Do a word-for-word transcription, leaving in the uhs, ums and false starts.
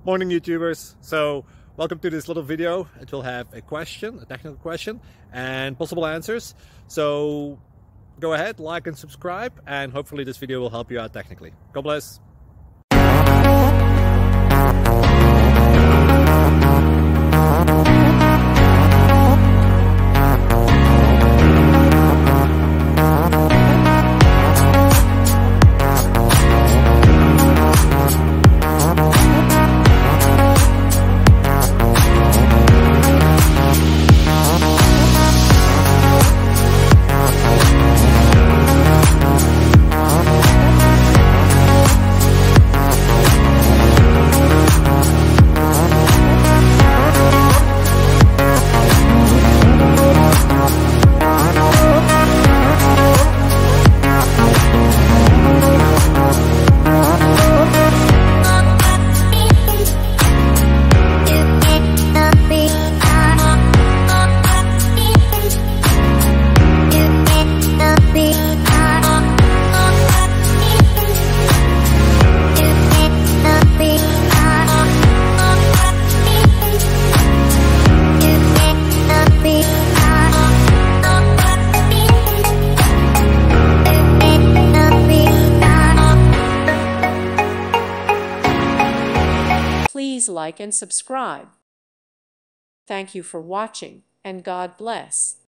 Morning YouTubers. So welcome to this little video. It will have a question, a technical question, and possible answers. So go ahead, like and subscribe, and hopefully this video will help you out technically. God bless. Please like and subscribe. Thank you for watching, and God bless.